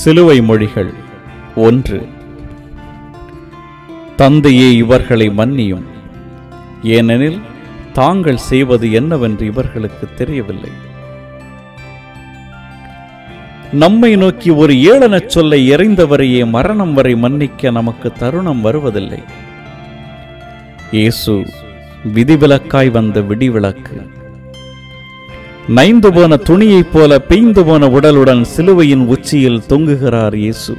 சிலுவை மொழிகள் 1. தந்தையே, இவர்களை மன்னியும், ஏனெனில் தாங்கள் செய்வது என்னவென்று இவர்களுக்கு தெரியவில்லை. நம்மை நோக்கி ஒரு ஏளனச் சொல்லை எறிந்தவரையே மரணம் வரை மன்னிக்க நமக்கு தருணம் வருவதில்லை. இயேசு விதிவிலக்காய் வந்த விடிவிளக்கு. நைந்து போன துணியைப் போல பெய்ந்து போன உடலுடன் சிலுவையின் உச்சியில் தொங்குகிறார் இயேசு.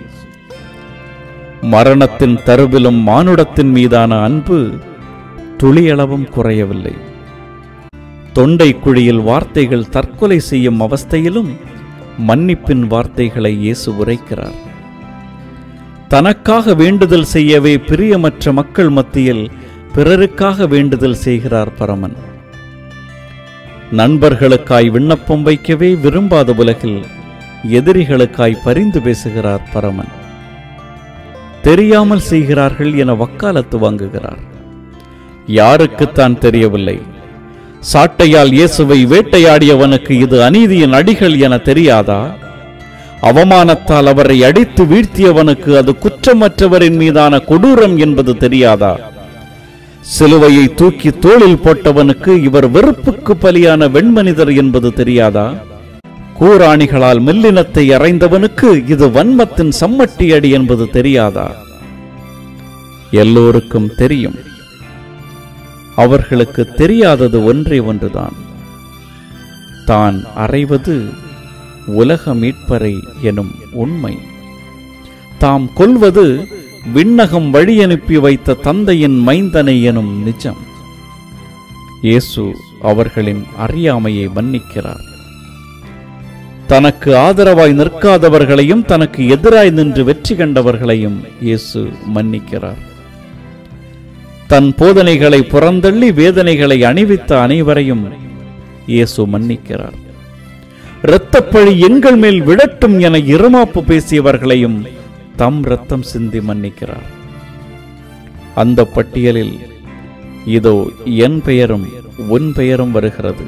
மரணத்தின் தருவிலும் மானுடத்தின் மீதான அன்பு துளியளவும் குறையவில்லை. தொண்டை குழியில் வார்த்தைகள் தற்கொலை செய்யும் அவஸ்தையிலும் மன்னிப்பின் வார்த்தைகளை இயேசு உரைக்கிறார். தனக்காக வேண்டுதல் செய்யவே பிரியமற்ற மக்கள் மத்தியில் பிறருக்காக வேண்டுதல் செய்கிறார் பரமன். நண்பர்களுக்காய் விண்ணப்பம் வைக்கவே விரும்பாத உலகில் எதிரிகளுக்காய் பரிந்து பேசுகிறார் பரமன். தெரியாமல் செய்கிறார்கள் என வக்காலத்து வாங்குகிறார். யாருக்குத்தான் தெரியவில்லை? சாட்டையால் இயேசுவை வேட்டையாடியவனுக்கு இது அநீதியின் அடிகள் என தெரியாதா? அவமானத்தால் அவரை அடித்து வீழ்த்தியவனுக்கு அது குற்றமற்றவரின் மீதான கொடூரம் என்பது தெரியாதா? சிலுவையை தூக்கி தோளில் போட்டவனுக்கு இவர் வெறுப்புக்கு பலியான வெண்மனிதர் என்பது தெரியாதா? கூராணிகளால் மெல்லினத்தை அறைந்தவனுக்கு இது வன்மத்தின் சம்மட்டி அடி என்பது தெரியாதா? எல்லோருக்கும் தெரியும். அவர்களுக்கு தெரியாதது ஒன்றே ஒன்றுதான். தான் அறைவது உலக மீட்பரை எனும் உண்மை. தாம் கொல்வது விண்ணகம் வழி அனுப்பி வைத்த தந்தையின் மைந்தனை எனும் நிஜம். இயேசு அவர்களின் அறியாமையை மன்னிக்கிறார். தனக்கு ஆதரவாய் நிற்காதவர்களையும் தனக்கு எதிராய் நின்று வெற்றி கண்டவர்களையும் இயேசு மன்னிக்கிறார். தன் போதனைகளை புறந்தள்ளி வேதனைகளை அணிவித்த அனைவரையும் இயேசு மன்னிக்கிறார். இரத்தப்பழி எங்கள் மேல் விழட்டும் என இருமாப்பு பேசியவர்களையும் தம் இரத்தம் சிந்தி மன்னிக்கிறார். அந்த பட்டியலில் இதோ என் பெயரும் உன் பெயரும் வருகிறது.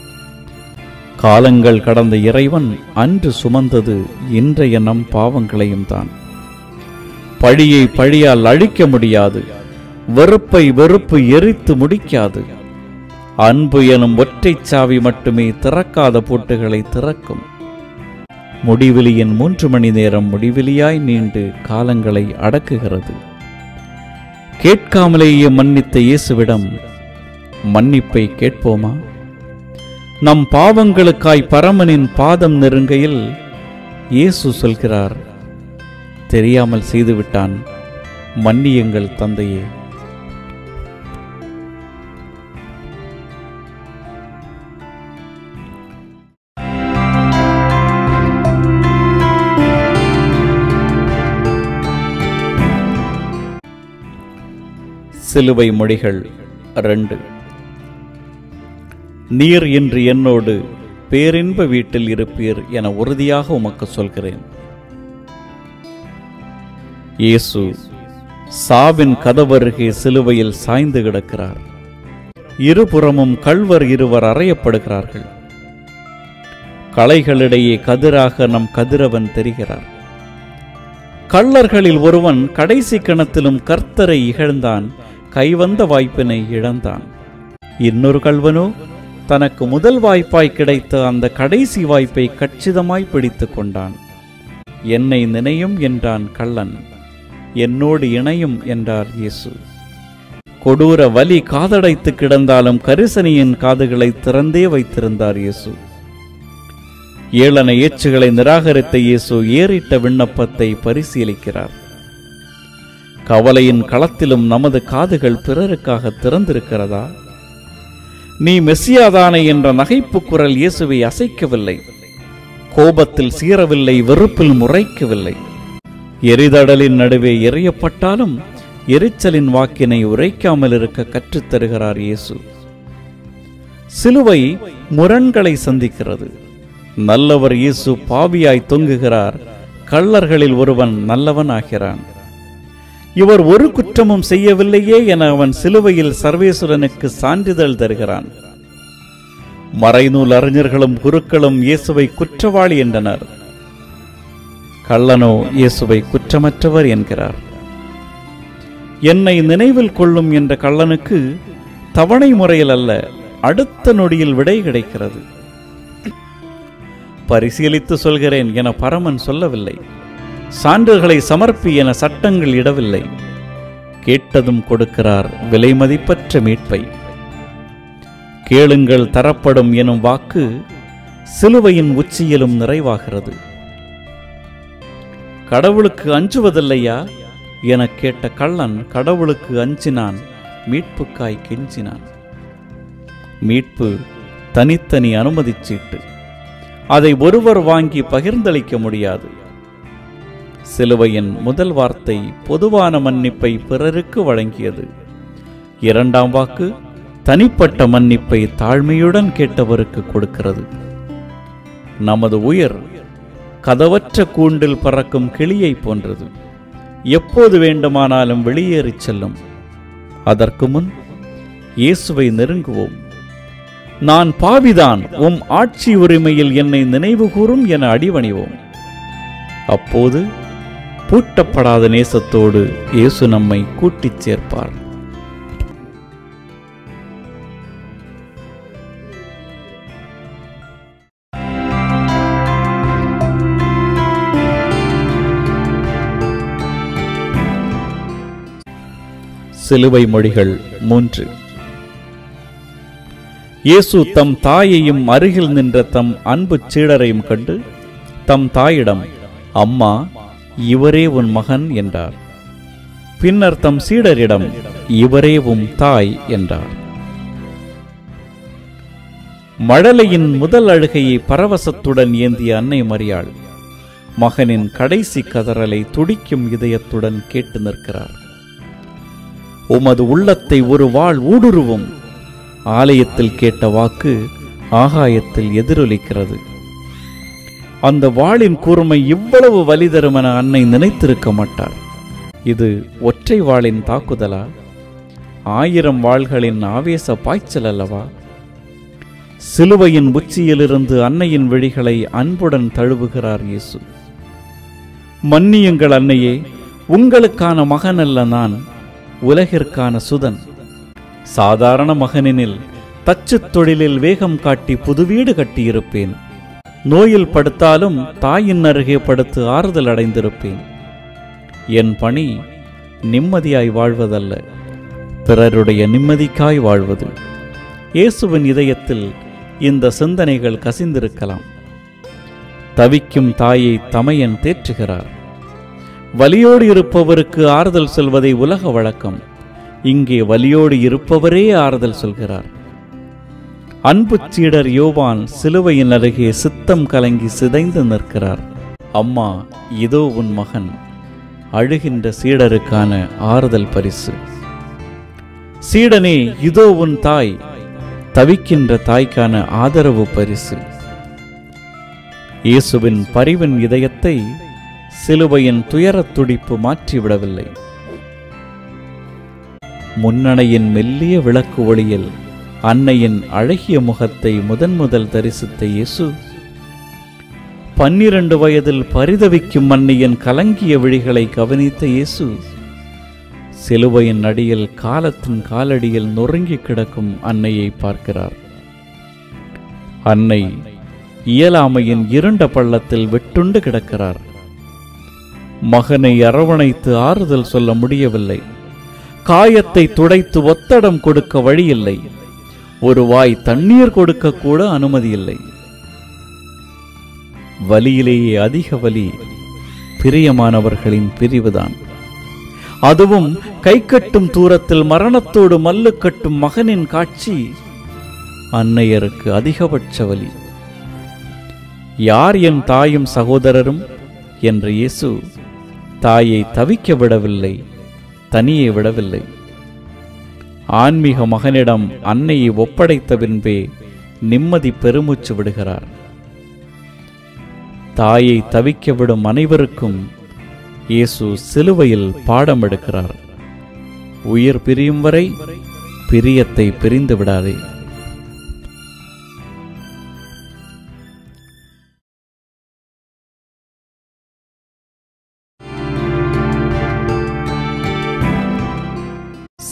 காலங்கள் கடந்த இறைவன் அன்று சுமந்தது இன்றைய நம் பாவங்களையும் தான். பழியை பழியால் அழிக்க முடியாது. வெறுப்பை வெறுப்பு எரித்து முடிக்காது. அன்பு எனும் ஒற்றைச் சாவி மட்டுமே திறக்காத பூட்டுகளை திறக்கும். முடிவிலியின் 3 மணி நேரம் முடிவிலியாய் நீண்டு காலங்களை அடக்குகிறது. கேட்காமலேயே மன்னித்த இயேசுவிடம் மன்னிப்பை கேட்போமா? நம் பாவங்களுக்காய் பரமனின் பாதம் நெருங்கையில் இயேசு சொல்கிறார், தெரியாமல் செய்துவிட்டான், மன்னியுங்கள் தந்தையே. சிலுவை மொழிகள் 2. நீர் இன்று என்னோடு பேரின்ப வீட்டில் இருப்பீர் என உறுதியாக உமக்கு சொல்கிறேன். இயேசு சாவின் கதவருகே சிலுவையில் சாய்ந்து கிடக்கிறார். இருபுறமும் கள்வர் இருவர் அறையப்படுகிறார்கள். களைகளிடையே கதிராக நம் கதிரவன் தெரிகிறார். கள்ளர்களில் ஒருவன் கடைசி கணத்திலும் கர்த்தரை இகழ்ந்தான், கைவந்த வாய்ப்பினை இழந்தான். இன்னொரு கள்வனோ தனக்கு முதல் வாய்ப்பாய் கிடைத்த அந்த கடைசி வாய்ப்பை கச்சிதமாய் பிடித்து கொண்டான். என்னை நினையும் என்றான் கள்ளன், என்னோடு இணையும் என்றார் இயேசு. கொடூர வலி காதடைத்து கிடந்தாலும் கரிசனியின் காதுகளை திறந்தே வைத்திருந்தார் இயேசு. ஏளன ஏச்சுகளை நிராகரித்த இயேசு ஏறிட்ட விண்ணப்பத்தை பரிசீலிக்கிறார். கவலையின் களத்திலும் நமது காதுகள் பிறருக்காக திறந்திருக்கிறதா? நீ மெசியாதானே என்ற நகைப்பு குரல் இயேசுவை அசைக்கவில்லை. கோபத்தில் சீரவில்லை, வெறுப்பில் முறைக்கவில்லை. எரிதடலின் நடுவே எறியப்பட்டாலும் எரிச்சலின் வாக்கினை உரைக்காமல் இருக்க கற்றுத்தருகிறார் இயேசு. சிலுவை முரண்களை சந்திக்கிறது. நல்லவர் இயேசு பாவியாய் தொங்குகிறார். கள்ளர்களில் ஒருவன் நல்லவன் ஆகிறான். இவர் ஒரு குற்றமும் செய்யவில்லையே என அவன் சிலுவையில் சர்வேசுரனுக்கு சான்றிதழ் தருகிறான். மறைநூல் அறிஞர்களும் குருக்களும் இயேசுவை குற்றவாளி என்றனர். கள்ளனோ இயேசுவை குற்றமற்றவர் என்கிறார். என்னை நினைவில் கொள்ளும் என்ற கள்ளனுக்கு தவணை முறையில் அல்ல, அடுத்த நொடியில் விடை கிடைக்கிறது. பரிசீலித்து சொல்கிறேன் என பரமன் சொல்லவில்லை. சான்றுகளை சமர்ப்பி என சட்டங்கள் இடவில்லை. கேட்டதும் கொடுக்கிறார் விலை மதிப்பற்ற மீட்பை. கேளுங்கள் தரப்படும் எனும் வாக்கு சிலுவையின் உச்சியிலும் நிறைவாகிறது. கடவுளுக்கு அஞ்சுவதில்லையா என கேட்ட கள்ளன் கடவுளுக்கு அஞ்சினான், மீட்புக்காய் கெஞ்சினான். மீட்பு தனித்தனி அனுமதிச் சீட்டு. அதை ஒருவர் வாங்கி பகிர்ந்தளிக்க முடியாது. சிலுவையின் முதல் வார்த்தை பொதுவான மன்னிப்பை பிறருக்கு வழங்கியது. இரண்டாம் வாக்கு தனிப்பட்ட மன்னிப்பை தாழ்மையுடன் கேட்டவருக்கு கொடுக்கிறது. நமது உயிர் கதவற்ற கூண்டில் பறக்கும் கிளியை போன்றது. எப்போது வேண்டுமானாலும் வெளியேறிச் செல்லும். அதற்கு முன் இயேசுவை நெருங்குவோம். நான் பாவிதான், உம் ஆட்சி உரிமையில் என்னை நினைவு கூறும் என அடிவணிவோம். அப்போது பூட்டப்படாத நேசத்தோடு இயேசு நம்மை கூட்டிச் சேர்ப்பார். சிலுவை மொழிகள் 3. இயேசு தம் தாயையும் அருகில் நின்ற தம் அன்பு சீடரையும் கண்டு தம் தாயிடம், அம்மா, இவரே உன் மகன் என்றார். பின்னர் தம் சீடரிடம், இவரே உம் தாய் என்றார். மழலையின் முதல் அழுகையை பரவசத்துடன் ஏந்திய அன்னை மரியாள் மகனின் கடைசி கதறலை துடிக்கும் இதயத்துடன் கேட்டு நிற்கிறார். உமது உள்ளத்தை ஒரு வாள் ஊடுருவும். ஆலயத்தில் கேட்ட வாக்கு ஆகாயத்தில் எதிரொலிக்கிறது. அந்த வாளின் கூர்மை இவ்வளவு வலி தரும் என அன்னை நினைத்திருக்க மாட்டார். இது ஒற்றை வாளின் தாக்குதலா? 1000 வாள்களின் ஆவேச பாய்ச்சல் அல்லவா? சிலுவையின் உச்சியிலிருந்து அன்னையின் விழிகளை அன்புடன் தழுவுகிறார் இயேசு. மன்னியுங்கள் அன்னையே, உங்களுக்கான மகன் அல்ல நான், உலகிற்கான சுதன். சாதாரண மகனினில் தச்சு தொழிலில் வேகம் காட்டி புதுவீடு கட்டியிருப்பேன். நோயில் படுத்தாலும் தாயின் அருகே படுத்து ஆறுதல் அடைந்திருப்பேன். என் பணி நிம்மதியாய் வாழ்வதல்ல, பிறருடைய நிம்மதிக்காய் வாழ்வது. இயேசுவின் இதயத்தில் இந்த சிந்தனைகள் கசிந்திருக்கலாம். தவிக்கும் தாயை தமையன் தேற்றுகிறார். வலியோடு இருப்பவருக்கு ஆறுதல் சொல்வதை உலக வழக்கம். இங்கே வலியோடு இருப்பவரே ஆறுதல் சொல்கிறார். அன்பு சீடர் யோவான் சிலுவையின் அருகே சித்தம் கலங்கி சிதைந்து நிற்கிறார். அம்மா, இதோ உன் மகன். அழுகின்ற சீடருக்கான ஆறுதல் பரிசு. சீடனே, இதோ உன் தாய். தவிக்கின்ற தாய்க்கான ஆதரவு பரிசு. இயேசுவின் பரிவின் இதயத்தை சிலுவையின் துயரத் துடிப்பு மாற்றிவிடவில்லை. முன்னணையின் மெல்லிய விளக்கு ஒளியில் அன்னையின் அழகிய முகத்தை முதல் தரிசித்த இயேசு 12 வயதில் பரிதவிக்கும் அன்னையின் கலங்கிய விழிகளை கவனித்த இயேசு சிலுவையின் அடியில் காலத்தின் காலடியில் நொறுங்கி கிடக்கும் அன்னையை பார்க்கிறார். அன்னை இயலாமையின் இருண்ட பள்ளத்தில் வெட்டுண்டு கிடக்கிறார். மகனை அரவணைத்து ஆறுதல் சொல்ல முடியவில்லை. காயத்தை துடைத்து ஒத்தடம் கொடுக்க வழியில்லை. ஒரு வாய் தண்ணீர் கொடுக்க கூட அனுமதி இல்லை. வலியிலேயே அதிக வலி பிரியமானவர்களின் பிரிவுதான். அதுவும் கை கட்டும் தூரத்தில் மரணத்தோடு மல்லு கட்டும் மகனின் காட்சி அன்னையருக்கு அதிகபட்ச வலி. யார் என் தாயும் சகோதரரும் என்ற இயேசு தாயை தவிக்க விடவில்லை, தனியே விடவில்லை. ஆன்மீக மகனிடம் அன்னையை ஒப்படைத்த பின்பே நிம்மதி பெருமூச்சு விடுகிறார். தாயை தவிக்க விடும் அனைவருக்கும் இயேசு சிலுவையில் பாடம் எடுக்கிறார். உயிர் பிரியும் வரை பிரியத்தை பிரிந்து விடாதே.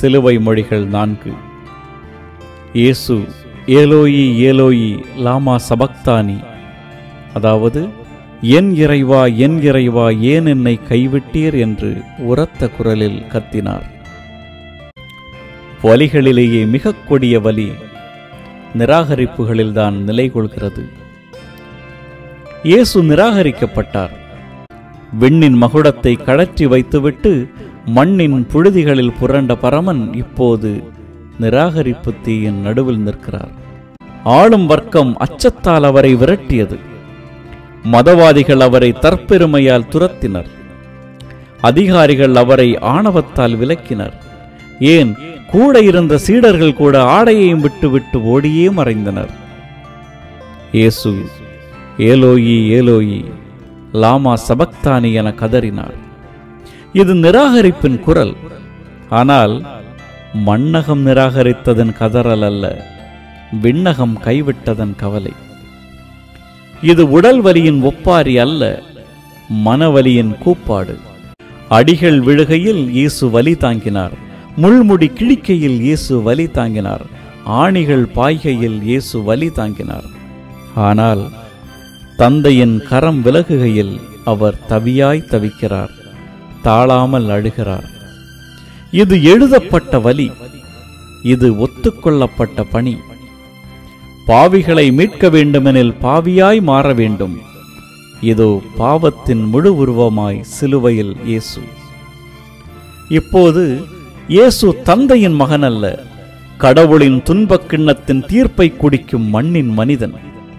சிலுவை மொழிகள் 4. இயேசு ஏலோயி ஏலோயி லாமா சபக்தானி, அதாவது என் இறைவா என் இறைவா ஏன் என்னை கைவிட்டீர் என்று உரத்த குரலில் கத்தினார். வலிகளிலேயே மிக கொடிய வலி நிராகரிப்புகளில்தான் நிலை கொள்கிறது. இயேசு நிராகரிக்கப்பட்டார். விண்ணின் மகுடத்தை கழற்றி வைத்துவிட்டு மண்ணின் புழுதிகளில் புரண்ட பரமன் இப்போது நிராகரிப்பு தீயின் நடுவில் நிற்கிறார். ஆளும் வர்க்கம் அச்சத்தால் அவரை விரட்டியது. மதவாதிகள் அவரை தற்பெருமையால் துரத்தினர். அதிகாரிகள் அவரை ஆணவத்தால் விலக்கினர். ஏன், கூட இருந்த சீடர்கள் கூட ஆடையையும் விட்டு ஓடியே மறைந்தனர். இயேசு ஏலோயி ஏலோயி லாமா சபக்தானி என கதறினார். இது நிராகரிப்பின் குரல். ஆனால் மண்ணகம் நிராகரித்ததன் கதறல் அல்ல, விண்ணகம் கைவிட்டதன் கவலை. இது உடல் வலியின் ஒப்பாரி அல்ல, மனவலியின் கூப்பாடு. அடிகள் விழுகையில் இயேசு வலி தாங்கினார். முள்முடி கிழிக்கையில் இயேசு வலி தாங்கினார். ஆணிகள் பாய்கையில் இயேசு வலி தாங்கினார். ஆனால் தந்தையின் கரம் விலகுகையில் அவர் தவியாய் தவிக்கிறார், தாழாமல் அழுகிறார். இது எழுதப்பட்ட வலி, இது ஒத்துக்கொள்ளப்பட்ட பணி. பாவிகளை மீட்க வேண்டுமெனில் பாவியாய் மாற வேண்டும். இதோ பாவத்தின் முழு உருவமாய் சிலுவையில் இயேசு. இப்போது இயேசு தந்தையின் மகன் அல்ல, கடவுளின் துன்பக் கிண்ணத்தின் தீர்ப்பை குடிக்கும் மண்ணின் மனிதன்.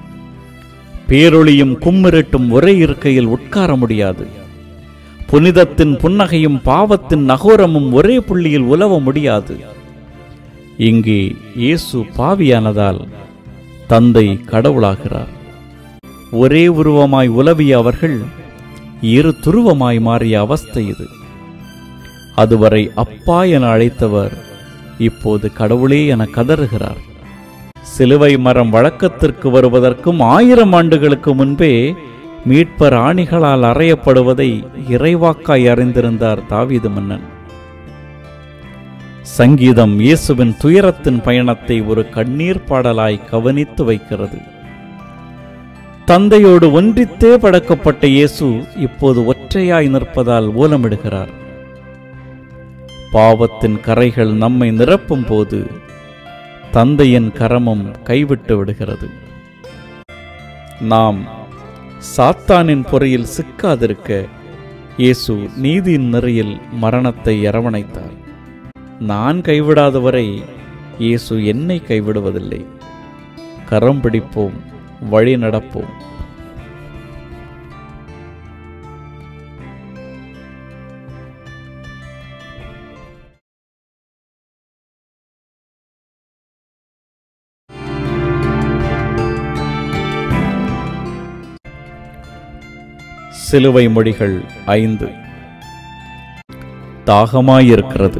பேரொளியும் கும்மிரட்டும் ஒரே இருக்கையில் உட்கார முடியாது. புனிதத்தின் புன்னகையும் பாவத்தின் நகோரமும் ஒரே புள்ளியில் உலவ முடியாது. இங்கே இயேசு பாவியானதால் தந்தை கடவுளாகிறார். ஒரே உருவமாய் உலவிய அவர்கள் இரு துருவமாய் மாறிய அவஸ்தை இது. அதுவரை அப்பா என அழைத்தவர் இப்போது கடவுளே என கதறுகிறார். சிலுவை மரம் வழக்கத்திற்கு வருவதற்கும் 1000 ஆண்டுகளுக்கு முன்பே மீட்பர் ஆணிகளால் அறையப்படுவதை இறைவாக்காய் அறிந்திருந்தார் தாவீது மன்னன். சங்கீதம் இயேசுவின் துயரத்தின் பயணத்தை ஒரு கண்ணீர் பாடலாய் கவனித்து வைக்கிறது. தந்தையோடு ஒன்றித்தே படைக்கப்பட்ட இயேசு இப்போது ஒற்றையாய் நிற்பதால் ஓலமிடுகிறார். பாவத்தின் கரைகள் நம்மை நிரப்பும் போது தந்தையின் கரமும் கைவிட்டு விடுகிறது. நாம் சாத்தானின் பொறியில் சிக்காதிருக்க இயேசு நீதியின் நெறியில் மரணத்தை அரவணைத்தார். நான் கைவிடாதவரை இயேசு என்னை கைவிடுவதில்லை. கரம் பிடிப்போம், வழி நடப்போம். சிலுவை மொழிகள் 5. தாகமாயிருக்கிறது.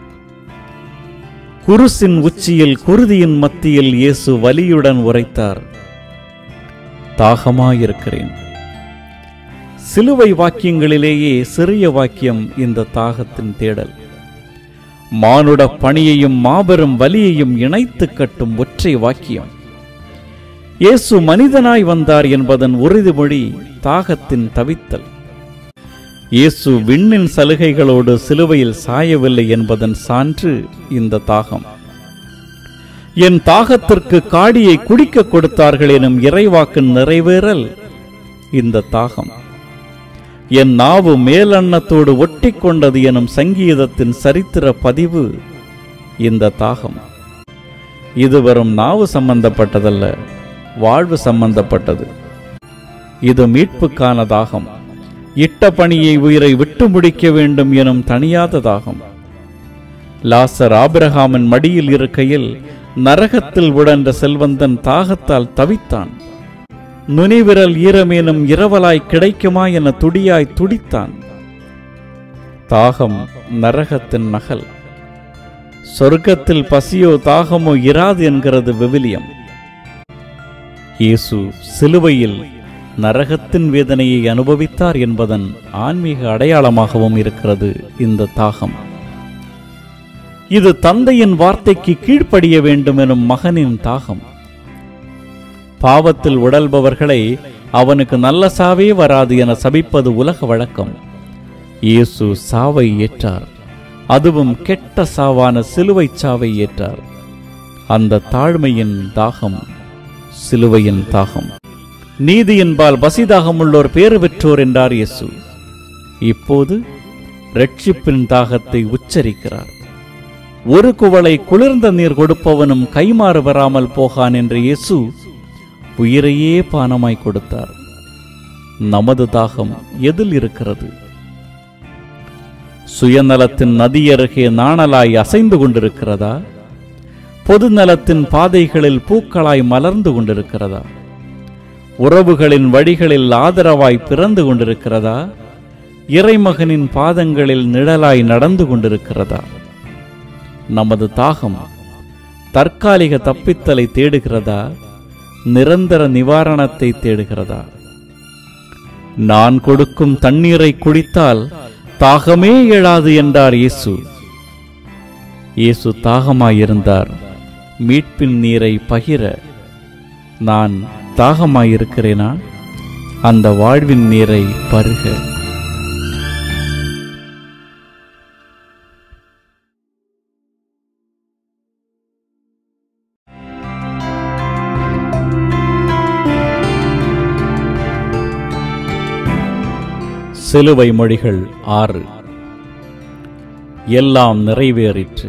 குருசின் உச்சியில் குருதியின் மத்தியில் இயேசு வலியுடன் உரைத்தார், தாகமாயிருக்கிறேன். சிலுவை வாக்கியங்களிலேயே சிறிய வாக்கியம் இந்த தாகத்தின் தேடல். மானுட பணியையும் மாபெரும் வலியையும் இணைத்து கட்டும் ஒற்றை வாக்கியம். இயேசு மனிதனாய் வந்தார் என்பதன் உறுதிமொழி தாகத்தின் தவித்தல். இயேசு விண்ணின் சலுகைகளோடு சிலுவையில் சாயவில்லை என்பதன் சான்று இந்த தாகம். என் தாகத்திற்கு காடியை குடிக்க கொடுத்தார்கள் எனும் இறைவாக்கின் நிறைவேறல் இந்த தாகம். என் நாவு மேலன்னத்தோடு ஒட்டி கொண்டது எனும் சங்கீதத்தின் சரித்திர பதிவு இந்த தாகம். இது வெறும் நாவு சம்பந்தப்பட்டதல்ல, வாழ்வு சம்பந்தப்பட்டது. இது மீட்புக்கான தாகம். இட்ட பணியை உயிரை விட்டு முடிக்க வேண்டும் எனும் தனியாத தாகம். லாசர் ஆபிரகாமின் மடியில் இருக்கையில் நரகத்தில் உழன்ற செல்வந்தன் தாகத்தால் தவித்தான். நுனிவிரல் ஈரமேனும் இரவலாய் கிடைக்குமா என துடியாய் துடித்தான். தாகம் நரகத்தின் நகல். சொர்க்கத்தில் பசியோ தாகமோ இராது என்கிறது விவிலியம். இயேசு சிலுவையில் நரகத்தின் வேதனையை அனுபவித்தார் என்பதன் ஆன்மீக அடையாளமாகவும் இருக்கிறது இந்த தாகம். இது தந்தையின் வார்த்தைக்கு கீழ்ப்படிய வேண்டும் எனும் மகனின் தாகம். பாவத்தில் உடல்பவர்களை அவனுக்கு நல்ல சாவே வராது என சபிப்பது உலக வழக்கம். இயேசு சாவை ஏற்றார், அதுவும் கெட்ட சாவான சிலுவை சாவை ஏற்றார். அந்த தாழ்மையின் தாகம் சிலுவையின் தாகம். நீதியின்பால் பசிதாகம் உள்ளோர் பேறு பெற்றோர் என்றார் இயேசு. இப்போது இரட்சிப்பின் தாகத்தை உச்சரிக்கிறார். ஒரு குவளை குளிர்ந்த நீர் கொடுப்பவனும் கைமாறு வராமல் போகான் என்று இயேசு உயிரையே பானமாய் கொடுத்தார். நமது தாகம் எதில் இருக்கிறது? சுயநலத்தின் நதியருகே நாணலாய் அசைந்து கொண்டிருக்கிறதா? பொது நலத்தின் பாதைகளில் பூக்களாய் மலர்ந்து கொண்டிருக்கிறதா? உறவுகளின் வழிகளில் ஆதரவாய் பிறந்து கொண்டிருக்கிறதா? இறைமகனின் பாதங்களில் நிழலாய் நடந்து கொண்டிருக்கிறதா? நமது தாகம் தற்காலிக தப்பித்தலை தேடுகிறதா? நிரந்தர நிவாரணத்தை தேடுகிறதா? நான் கொடுக்கும் தண்ணீரை குடித்தால் தாகமே எழாது என்றார் இயேசு. இயேசு தாகமாயிருந்தார் மீட்பின் நீரை பகிர. நான் தாகமாயிருக்கிறேனா? அந்த வாழ்வின் நீரை பருக. சிலுவை மொழிகள் 6. எல்லாம் நிறைவேறிற்று.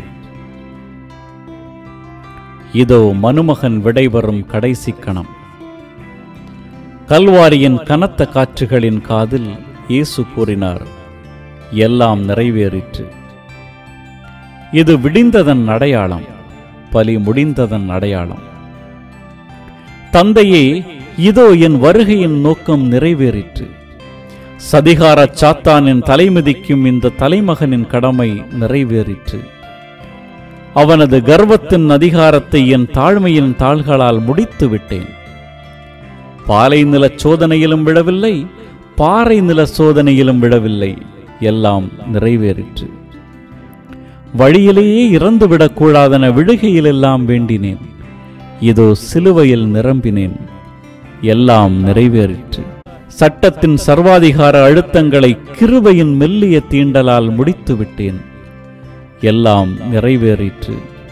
இதோ மனுமகன் விடைபெறும் கடைசி கணம். கல்வாரியின் கனத்த காற்றுகளின் காதில் இயேசு கூறினார், எல்லாம் நிறைவேறிற்று. இது விடிந்ததன் அடையாளம், பலி முடிந்ததன் அடையாளம். தந்தையே, இதோ என் வருகையின் நோக்கம் நிறைவேறிற்று. சதிகார சாத்தானின் தலைமிதிக்கும் இந்த தலைமகனின் கடமை நிறைவேறிற்று. அவனது கர்வத்தின் அதிகாரத்தை என் தாழ்மையின் தாள்களால் முடித்து விட்டேன். பாலை நில சோதனையிலும் விடவில்லை, பாறை நில சோதனையிலும் விடவில்லை, எல்லாம் நிறைவேறிற்று. வழியிலேயே இறந்துவிடக்கூடாதென விழுகையிலெல்லாம் வேண்டினேன். இதோ சிலுவையில் நிரம்பினேன். எல்லாம் நிறைவேறிற்று. சட்டத்தின் சர்வாதிகார அழுத்தங்களை கிருபையின் மெல்லிய தீண்டலால் முடித்து விட்டேன். எல்லாம் நிறைவேறிற்று.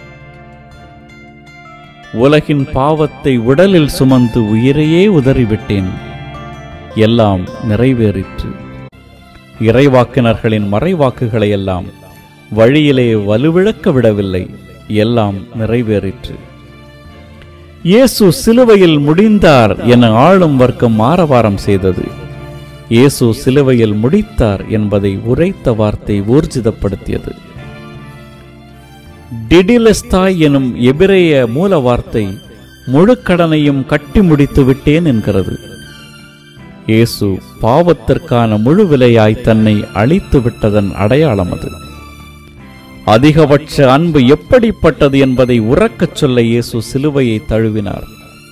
உலகின் பாவத்தை உடலில் சுமந்து உயிரையே உதறிவிட்டேன். எல்லாம் நிறைவேறிற்று. இறைவாக்கினர்களின் மறைவாக்குகளை எல்லாம் வழியிலே வலுவிழக்க விடவில்லை. எல்லாம் நிறைவேறிற்று. இயேசு சிலுவையில் முடிந்தார் என ஆளும் வர்க்கம் ஆரவாரம் செய்தது. இயேசு சிலுவையில் முடித்தார் என்பதை உரைத்த வார்த்தை ஊர்ஜிதப்படுத்தியது. டிடிலெஸ்தாய் எனும் எபிரேய மூல வார்த்தை முழு கடனையும் கட்டி முடித்து விட்டேன் என்கிறது. இயேசு பாவத்திற்கான முழு விலையாய் தன்னை அழித்து விட்டதன் அடையாளம் அது. அதிகபட்ச அன்பு எப்படிப்பட்டது என்பதை உறக்கச் சொல்ல இயேசு சிலுவையை தழுவினார்.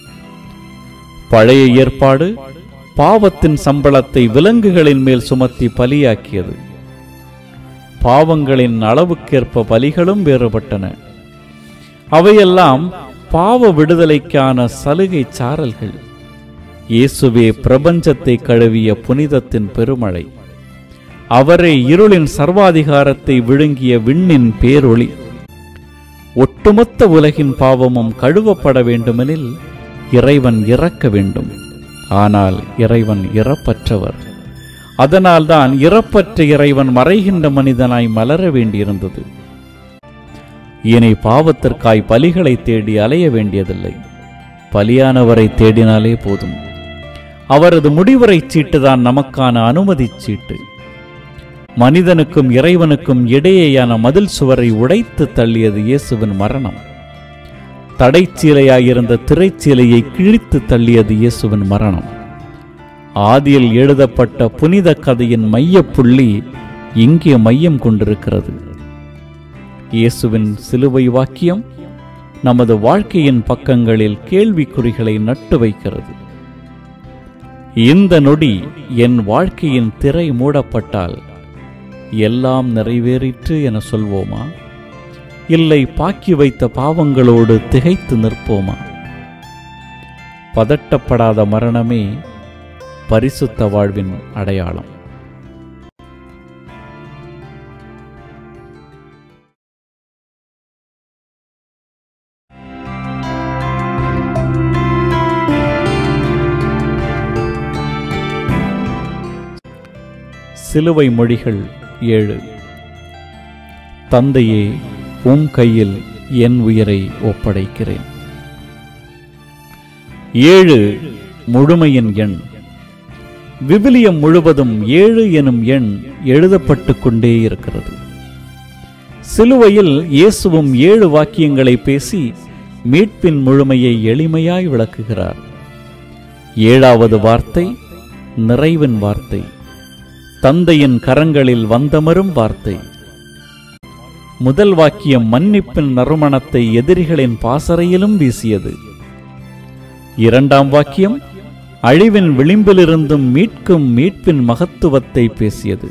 பழைய ஏற்பாடு பாவத்தின் சம்பளத்தை விலங்குகளின் மேல் சுமத்தி பலியாக்கியது. பாவங்களின் அளவுக்கேற்ப பலிகளும் வேறுபட்டன. அவையெல்லாம் பாவ விடுதலைக்கான சலுகை சாரல்கள். இயேசுவே பிரபஞ்சத்தை கழுவிய புனிதத்தின் பெருமழை. அவரே இருளின் சர்வாதிகாரத்தை விழுங்கிய விண்ணின் பேரொளி. ஒட்டுமொத்த உலகின் பாவமும் கழுவப்பட வேண்டுமெனில் இறைவன் இறக்க வேண்டும். ஆனால் இறைவன் இறப்பற்றவர். அதனால்தான் இறப்பற்ற இறைவன் மறைகின்ற மனிதனாய் மலர வேண்டியிருந்தது. இனி பாவத்திற்காய் பலிகளை தேடி அலைய வேண்டியதில்லை. பலியானவரை தேடினாலே போதும். அவரது முடிவுரை சீட்டுதான் நமக்கான அனுமதி சீட்டு. மனிதனுக்கும் இறைவனுக்கும் இடையேயான மதில் சுவரை உடைத்து தள்ளியது இயேசுவின் மரணம். தடைச்சீலையாயிருந்த திரைச்சீலையை கிழித்து தள்ளியது இயேசுவின் மரணம். ஆதியில் எழுதப்பட்ட புனித கதையின் மையப்புள்ளி இங்கே மையம் கொண்டிருக்கிறது. இயேசுவின் சிலுவை வாக்கியம் நமது வாழ்க்கையின் பக்கங்களில் கேள்விக்குறிகளை நட்டு வைக்கிறது. இந்த நொடி என் வாழ்க்கையின் திரை மூடப்பட்டால் எல்லாம் நிறைவேறிற்று என சொல்வோமா? இல்லை பாக்கி வைத்த பாவங்களோடு திகைத்து நிற்போமா? பதட்டப்படாத மரணமே பரிசுத்த வாழ்வின் அடையாளம். சிலுவை மொழிகள் 7. தந்தையே, உம் கையில் என் உயிரை ஒப்படைக்கிறேன். 7 முழுமையின் எண். விவிலியம் முழுவதும் 7 எனும் எண் எழுதப்பட்டு கொண்டே இருக்கிறது. சிலுவையில் இயேசுவும் 7 வாக்கியங்களை பேசி மீட்பின் முழுமையை எளிமையாய் விளக்குகிறார். 7வது வார்த்தை நிறைவின் வார்த்தை, தந்தையின் கரங்களில் வந்தமரும் வார்த்தை. முதல் வாக்கியம் மன்னிப்பின் நறுமணத்தை எதிரிகளின் பாசறையிலும் வீசியது. 2ஆம் வாக்கியம் அழிவின் விளிம்பிலிருந்தும் மீட்கும் மீட்பின் மகத்துவத்தை பேசியது.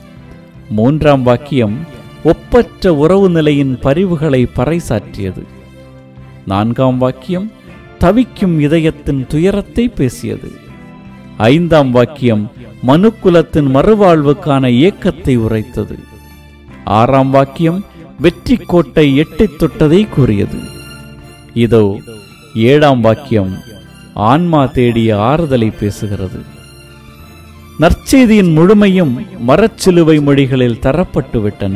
3ஆம் வாக்கியம் ஒப்பற்ற உறவு நிலையின் பரிவுகளை பறைசாற்றியது. 4ஆம் வாக்கியம் தவிக்கும் இதயத்தின் துயரத்தை பேசியது. 5ஆம் வாக்கியம் மனுக்குலத்தின் மறுவாழ்வுக்கான இயக்கத்தை உரைத்தது. 6ஆம் வாக்கியம் வெற்றி கோட்டை எட்டித் தொட்டதை கூறியது. இதோ 7ஆம் வாக்கியம் ஆன்மா தேடிய ஆறுதலை பேசுகிறது. நற்செய்தியின் முழுமையும் மரச்சிலுவை மொழிகளில் தரப்பட்டு விட்டன.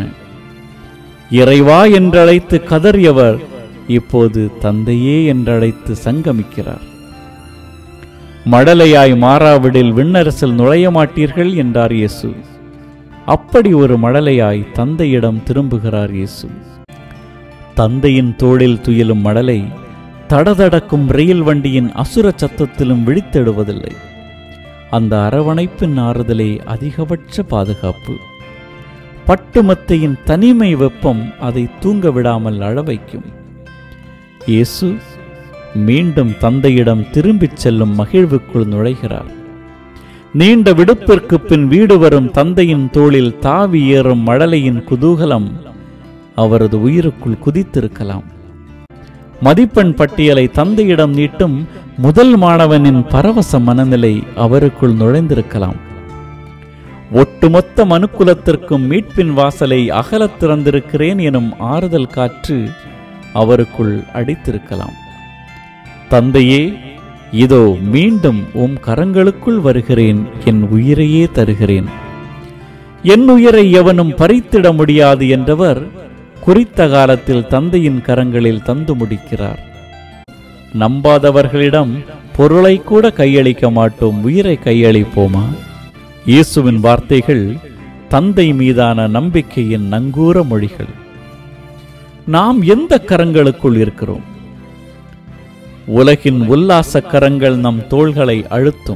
இறைவா என்றழைத்து கதறியவர் இப்போது தந்தையே என்றழைத்து சங்கமிக்கிறார். மடலையாய் மாறாவிடில் விண்ணரசில் நுழைய மாட்டீர்கள் என்றார் இயேசு. அப்படி ஒரு மடலையாய் தந்தையிடம் திரும்புகிறார் இயேசு. தந்தையின் தோளில் துயிலும் மடலை தடதடக்கும் ரயில் வண்டியின் அசுர சத்தத்திலும் விழித்தெடுவதில்லை. அந்த அரவணைப்பின் ஆறுதலே அதிகபட்ச பாதுகாப்பு. பட்டுமத்தையின் தனிமை வெப்பம் அதை தூங்க விடாமல் அழவைக்கும். இயேசு மீண்டும் தந்தையிடம் திரும்பிச் செல்லும் மகிழ்வுக்குள் நுழைகிறார். நீண்ட விடுப்பிற்கு பின் வீடு வரும் தந்தையின் தோளில் தாவி ஏறும் மழலையின் குதூகலம் அவரது உயிருக்குள் குதித்திருக்கலாம். மதிப்பெண் பட்டியலை தந்தையிடம் நீட்டும் முதல் மாணவனின் பரவச மனநிலை அவருக்குள் நுழைந்திருக்கலாம். ஒட்டுமொத்த மனுக்குலத்திற்கும் மீட்பின் வாசலை அகலத் திறந்திருக்கிறேன் எனும் ஆறுதல் காற்று அவருக்குள் அடித்திருக்கலாம். தந்தையே, இதோ மீண்டும் உம் கரங்களுக்குள் வருகிறேன், என் உயிரையே தருகிறேன். என் உயிரை எவனும் பறித்திட முடியாது என்றவர் குறித்த காலத்தில் தந்தையின் கரங்களில் தந்து முடிக்கிறார். நம்பாதவர்களிடம் பொருளை கூட கையளிக்க மாட்டோம், உயிரை கையளிப்போமா? இயேசுவின் வார்த்தைகள் தந்தை மீதான நம்பிக்கையின் நங்கூர மொழிகள். நாம் எந்த கரங்களுக்குள் இருக்கிறோம்? உலகின் உல்லாச கரங்கள் நம் தோள்களை அழுத்தும்.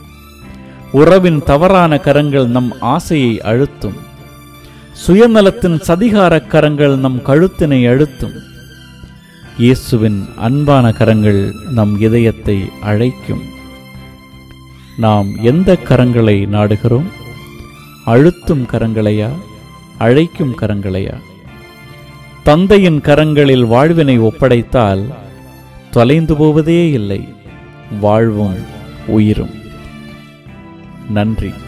உறவின் தவறான கரங்கள் நம் ஆசையை அழுத்தும். சுயநலத்தின் சதிகார கரங்கள் நம் கழுத்தினை அழுத்தும். இயேசுவின் அன்பான கரங்கள் நம் இதயத்தை அழைக்கும். நாம் எந்த கரங்களை நாடுகிறோம்? அழுத்தும் கரங்களையா, அழைக்கும் கரங்களையா? தந்தையின் கரங்களில் வாழ்வினை ஒப்படைத்தால் தொலைந்து போவதே இல்லை, வாழ்வும் உயிரும். நன்றி.